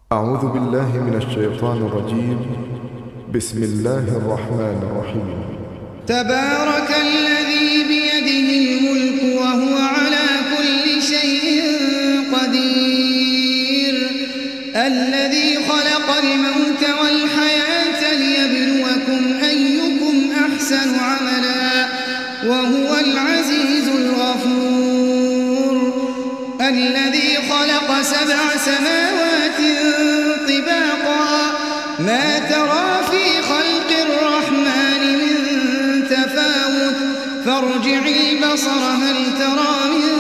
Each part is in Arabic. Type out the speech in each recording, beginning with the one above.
أعوذ بالله من الشيطان الرجيم. بسم الله الرحمن الرحيم. تبارك الذي بيده الملك وهو على كل شيء قدير، الذي خلق الموت والحياة ليبلوكم أيكم أحسن عملا وهو العزيز الغفور، الذي خلق 7 سماوات طباقا ما ترى في خلق الرحمن من تفاوت فارجع البصر هل ترى من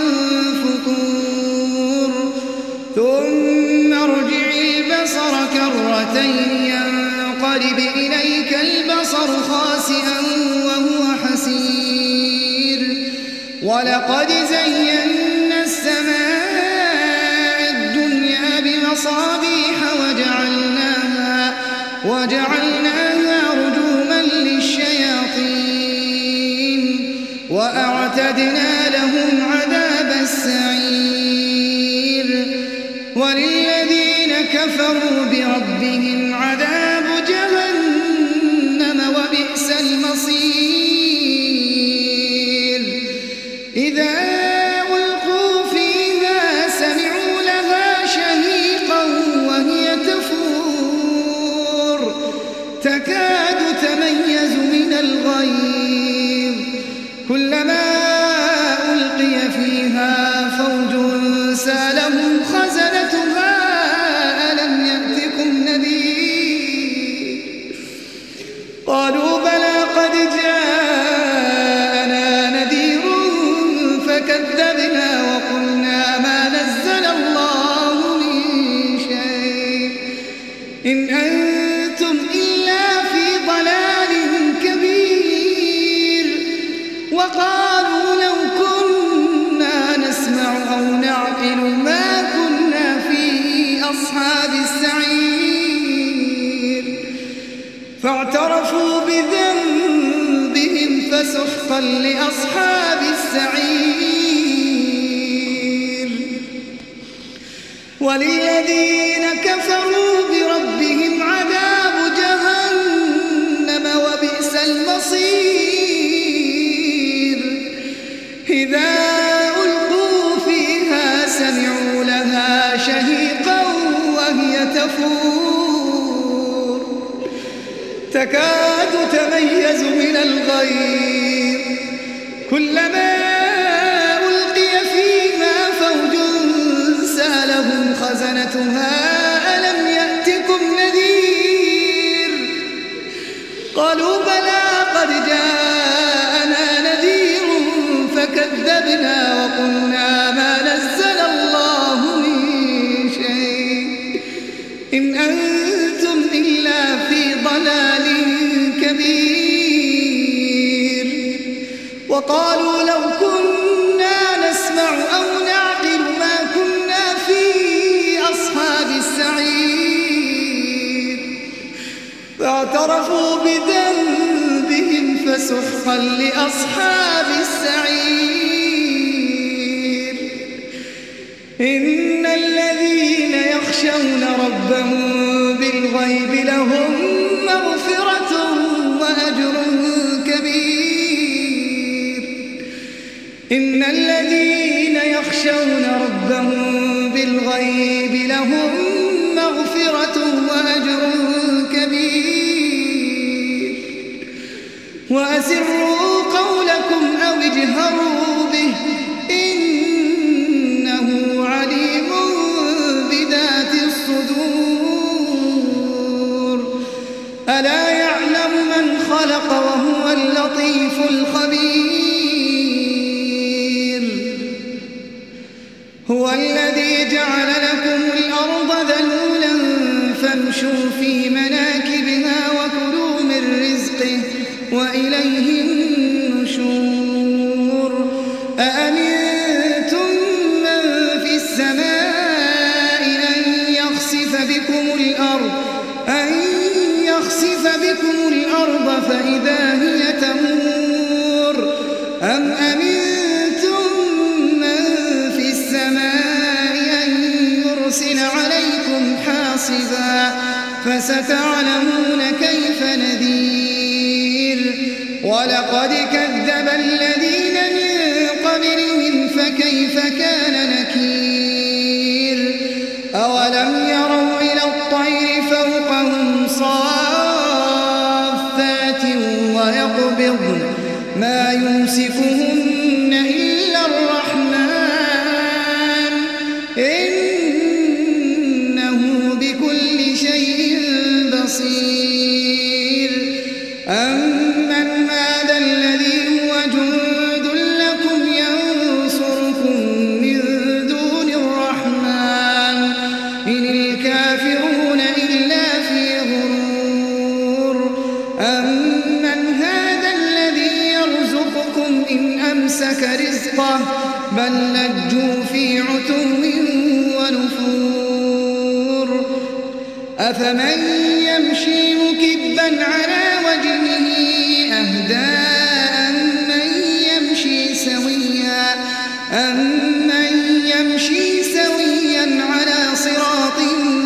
فطور ثم ارجع البصر كرتين ينقلب إليك البصر خاسئا وهو حسير، ولقد زينا السماء الدنيا بمصابيح وجعلناها رجوما للشياطين وأعتدنا لهم عذاب السعير، وللذين كفروا بربهم عذاب جهنم وبئس المصير. إذا ألقوا فيها سمعوا لها شهيقا وهي تفور تكاد تميز من الغيظ، كلما ألقي فيها فوج سألهم خزنتها ألم يأتكم نذير، قالوا بلى قد جاءنا نذير فكذبنا وقلنا ما نزل الله من شيء إن أنتم إلا في ضلال كبير، وقالوا لو كنا نسمع أو نعقل ما كنا في أصحاب السعير، فاعترفوا بذنبهم فسحقا لأصحاب السعير. وللذين كفروا بربهم عذاب جهنم وبئس المصير. إذا ألقوا فيها سمعوا لها شهيقا وهي تفور تكاد تميز من الغيظ، كلما ألقي فيها فوج سألهم خزنتها ألم يأتكم نذير، قالوا بلى قد جاءنا نذير فكذبنا وقلنا ما نزل الله من شيء إن أنتم إلا في ضلال كبير، وقالوا لو كنا نسمع أو نعقل ما كنا في أصحاب السعير، فاعترفوا بذنبهم فسحقا لأصحاب السعير. إن الذين يخشون ربهم بالغيب لهم مغفرة وأجر كبير. إن الذين يخشون ربهم بالغيب لهم مغفرة وأجر كبير. وأسروا قولكم أو اجهروا به إنه عليم بذات الصدور، ألا يعلم من خلق وهو اللطيف الخبير. هو الذي جعل لكم الأرض ذلولا فامشوا في مناكبها وكلوا من رزقه وإليه النشور. أأمنتم من في السماء أن يخسف بكم الأرض فإذا هي تمور، أم أمنتم من في السماء أن يرسل عليكم حاصبا حاصبا فستعلمون كيف نذير ولقد كذب الذين من قبلهم فكيف كان نكير أولم يروا إلى الطير فوقهم صافات ويقبضن ما يمسكهن إلا الرحمن إنه بكل شيء بصير أمن هذا الذي هو جند لكم ينصركم من دون الرحمن إن الكافرون إلا في غرور أمن هذا الذي يرزقكم إن أمسك رزقه بل لجوا في عتو ونفور أفمن يمشي مكبا على وجهه أهدى أمن يمشي سويا على صراط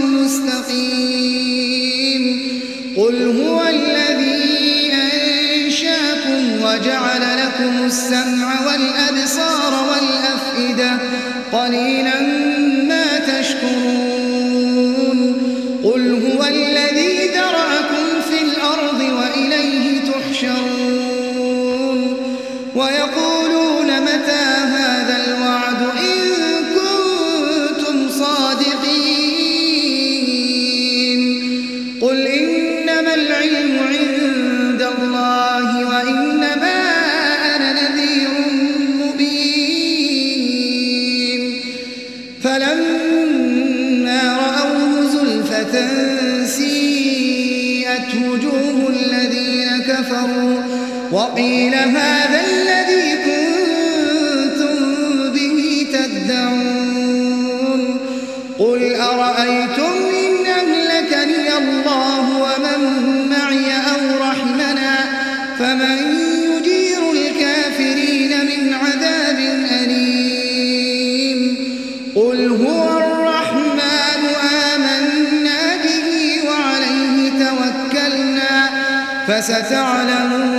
مستقيم قل هو الذي أنشاكم وجعل لكم السمع والأبصار والأفئدة قليلا ما تشكرون قل هو الذي ذرأكم في الأرض وإليه تحشرون ويقولون متى هذا الوعد إن كنتم صادقين قل إنما العلم عند الله وإنما أنا نذير مبين فلما رأوه زلفة سيئت وجوه الذين كفروا وقيل هذا الذي كنتم به تدعون قل أرأيتم إن أهلكني الله ومن معي أو رحمنا فمن يجير الكافرين من عذاب أليم قل هو الرحمن آمنا به وعليه توكلنا فستعلمون